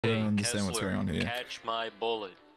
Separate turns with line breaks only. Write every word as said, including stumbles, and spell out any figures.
I
Hey,
don't understand
Kessler,
what's going on here.
catch my bullet.